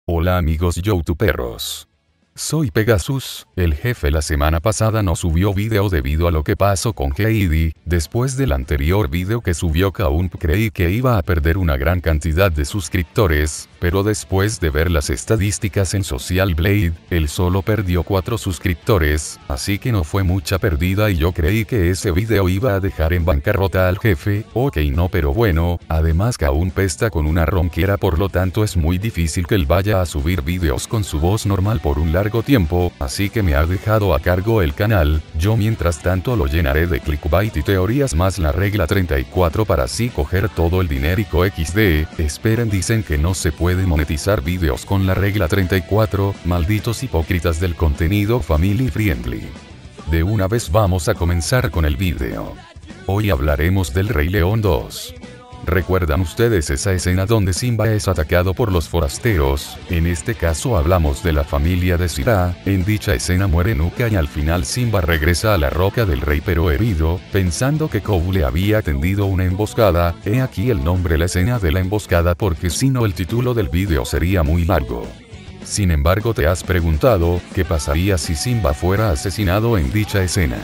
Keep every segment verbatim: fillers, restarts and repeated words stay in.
Hola amigos youtuberos. Soy Pegasus. El jefe la semana pasada no subió video debido a lo que pasó con Heidi. Después del anterior video que subió Kaump creí que iba a perder una gran cantidad de suscriptores, pero después de ver las estadísticas en Social Blade, él solo perdió cuatro suscriptores, así que no fue mucha pérdida y yo creí que ese video iba a dejar en bancarrota al jefe. Ok, no, pero bueno, además Kaump está con una ronquera, por lo tanto es muy difícil que él vaya a subir videos con su voz normal por un largo tiempo, así que me ha dejado a cargo el canal. Yo mientras tanto lo llenaré de clickbait y teorías más la regla treinta y cuatro para así coger todo el dinerico equis de. Esperen, dicen que no se puede monetizar videos con la regla treinta y cuatro, malditos hipócritas del contenido family friendly. De una vez vamos a comenzar con el video. Hoy hablaremos del Rey León dos. ¿Recuerdan ustedes esa escena donde Simba es atacado por los forasteros? En este caso hablamos de la familia de Sirá. En dicha escena muere Nuka y al final Simba regresa a la roca del rey pero herido, pensando que Kobu le había tendido una emboscada. He aquí el nombre, la escena de la emboscada, porque si no el título del video sería muy largo. Sin embargo, te has preguntado, ¿qué pasaría si Simba fuera asesinado en dicha escena?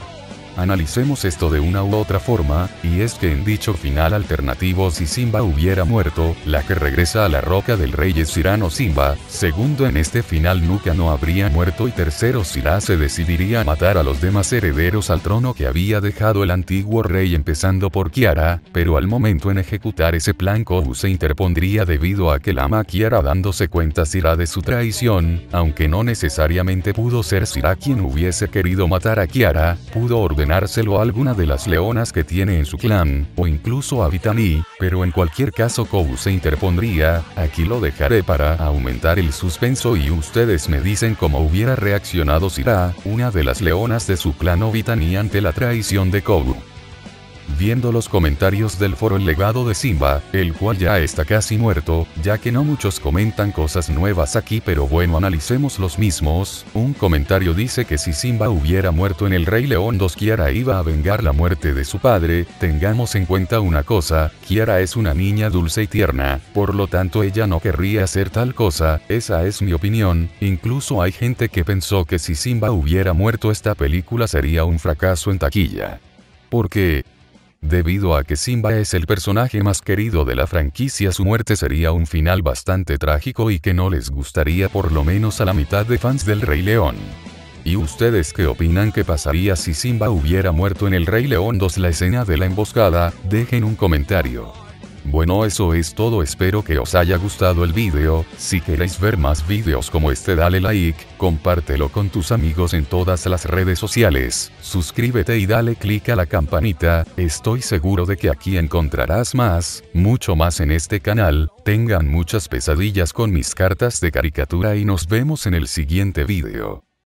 Analicemos esto de una u otra forma, y es que en dicho final alternativo, si Simba hubiera muerto, la que regresa a la roca del rey es Sirá, no Simba. Segundo, en este final Nuka no habría muerto y tercero, Sirá se decidiría a matar a los demás herederos al trono que había dejado el antiguo rey, empezando por Kiara, pero al momento en ejecutar ese plan Kobu se interpondría debido a que la ama a Kiara, dándose cuenta Sirá de su traición. Aunque no necesariamente pudo ser Sirá quien hubiese querido matar a Kiara, pudo ordenar dárselo a alguna de las leonas que tiene en su clan, o incluso a Vitani, pero en cualquier caso Kobu se interpondría. Aquí lo dejaré para aumentar el suspenso y ustedes me dicen cómo hubiera reaccionado Sirá, una de las leonas de su clan, o Vitani, ante la traición de Kobu. Viendo los comentarios del foro El Legado de Simba, el cual ya está casi muerto, ya que no muchos comentan cosas nuevas aquí, pero bueno, analicemos los mismos. Un comentario dice que si Simba hubiera muerto en el Rey León dos, Kiara iba a vengar la muerte de su padre. Tengamos en cuenta una cosa, Kiara es una niña dulce y tierna, por lo tanto ella no querría hacer tal cosa. Esa es mi opinión. Incluso hay gente que pensó que si Simba hubiera muerto esta película sería un fracaso en taquilla. ¿Por qué? Debido a que Simba es el personaje más querido de la franquicia, su muerte sería un final bastante trágico y que no les gustaría por lo menos a la mitad de fans del Rey León. ¿Y ustedes qué opinan que pasaría si Simba hubiera muerto en el Rey León dos, la escena de la emboscada? Dejen un comentario. Bueno, eso es todo, espero que os haya gustado el video. Si queréis ver más videos como este, dale like, compártelo con tus amigos en todas las redes sociales, suscríbete y dale click a la campanita. Estoy seguro de que aquí encontrarás más, mucho más en este canal. Tengan muchas pesadillas con mis cartas de caricatura y nos vemos en el siguiente video.